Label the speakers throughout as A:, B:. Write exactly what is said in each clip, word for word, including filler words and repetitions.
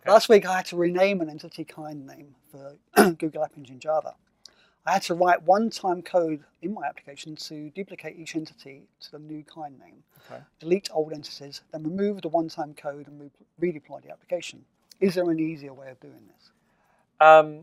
A: Okay.
B: Last week I had to rename an entity kind name for Google App Engine Java. I had to write one-time code in my application to duplicate each entity to the new kind name,
A: Okay.
B: delete old entities, then remove the one-time code and re redeploy the application. Is there an easier way of doing this?
A: Um,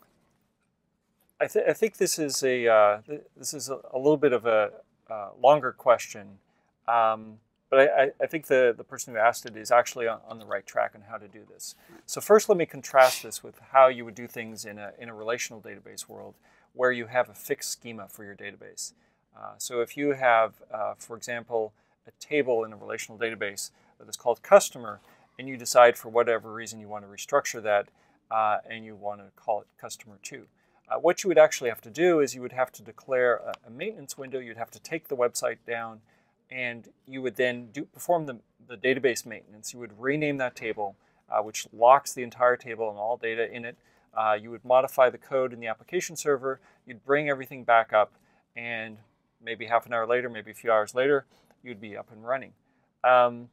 A: I, th I think this is a uh, th this is a, a little bit of a uh, longer question, um, but I, I think the the person who asked it is actually on, on the right track on how to do this. So first, let me contrast this with how you would do things in a in a relational database world, where you have a fixed schema for your database. Uh, so if you have, uh, for example, a table in a relational database that is called customer, and you decide for whatever reason you want to restructure that, uh, and you want to call it customer two. Uh, what you would actually have to do is you would have to declare a, a maintenance window. You'd have to take the website down, and you would then do, perform the, the database maintenance. You would rename that table, uh, which locks the entire table and all data in it. Uh, you would modify the code in the application server. You'd bring everything back up, and maybe half an hour later, maybe a few hours later, you'd be up and running. Um,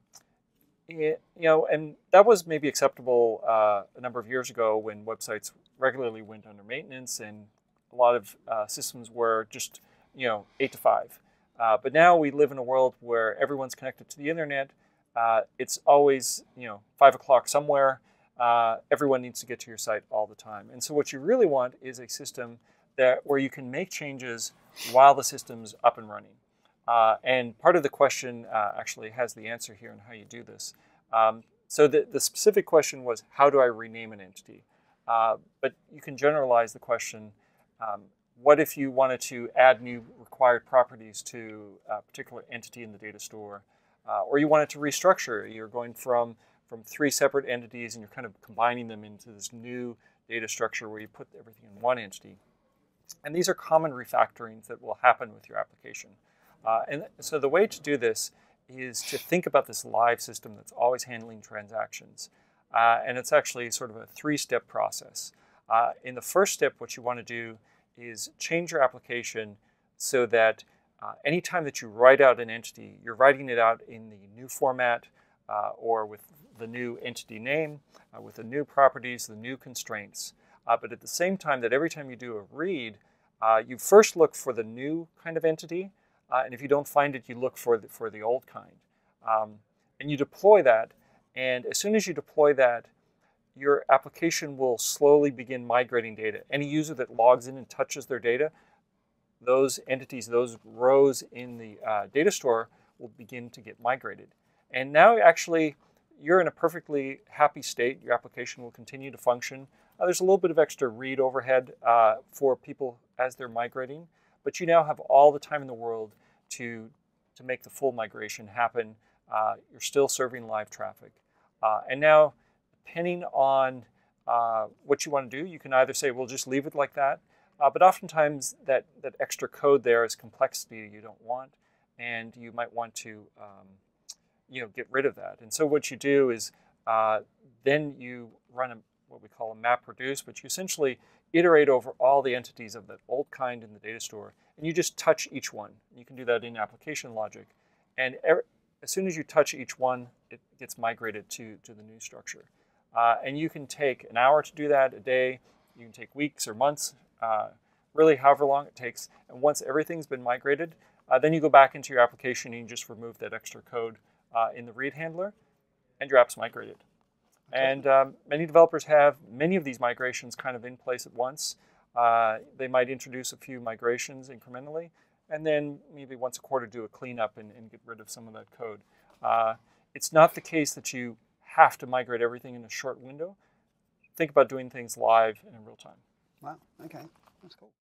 A: it, you know, and that was maybe acceptable uh, a number of years ago when websites regularly went under maintenance, and a lot of uh, systems were just, you know, eight to five. Uh, but now we live in a world where everyone's connected to the internet. Uh, it's always, you know, five o'clock somewhere. Uh, everyone needs to get to your site all the time. And so what you really want is a system that where you can make changes while the system's up and running. Uh, and part of the question uh, actually has the answer here on how you do this. Um, so the, the specific question was, how do I rename an entity? Uh, but you can generalize the question, um, what if you wanted to add new required properties to a particular entity in the data store? Uh, or you wanted to restructure, you're going from from three separate entities and you're kind of combining them into this new data structure where you put everything in one entity. And these are common refactorings that will happen with your application. Uh, and so the way to do this is to think about this live system that's always handling transactions. Uh, and it's actually sort of a three-step process. Uh, in the first step, what you want to do is change your application so that uh, anytime that you write out an entity, you're writing it out in the new format uh, or with the new entity name, uh, with the new properties, the new constraints. Uh, but at the same time that every time you do a read, uh, you first look for the new kind of entity, uh, and if you don't find it, you look for the, for the old kind. Um, and you deploy that, and as soon as you deploy that, your application will slowly begin migrating data. Any user that logs in and touches their data, those entities, those rows in the uh, data store will begin to get migrated. And now actually, you're in a perfectly happy state. Your application will continue to function. Uh, there's a little bit of extra read overhead uh, for people as they're migrating, but you now have all the time in the world to, to make the full migration happen. Uh, you're still serving live traffic. Uh, and now, depending on uh, what you want to do, you can either say, well, just leave it like that. Uh, but oftentimes, that, that extra code there is complexity you don't want, and you might want to um, you know, get rid of that. And so what you do is uh, then you run a, what we call a map reduce, but you essentially iterate over all the entities of that old kind in the data store, and you just touch each one. You can do that in application logic. And er as soon as you touch each one, it gets migrated to, to the new structure. Uh, and you can take an hour to do that, a day. You can take weeks or months, uh, really however long it takes. And once everything's been migrated, uh, then you go back into your application and you just remove that extra code Uh, in the read handler, and your app's migrated. And um, many developers have many of these migrations kind of in place at once. Uh, they might introduce a few migrations incrementally, and then maybe once a quarter do a cleanup and, and get rid of some of that code. Uh, it's not the case that you have to migrate everything in a short window. Think about doing things live and in real time.
B: Wow, okay, that's cool.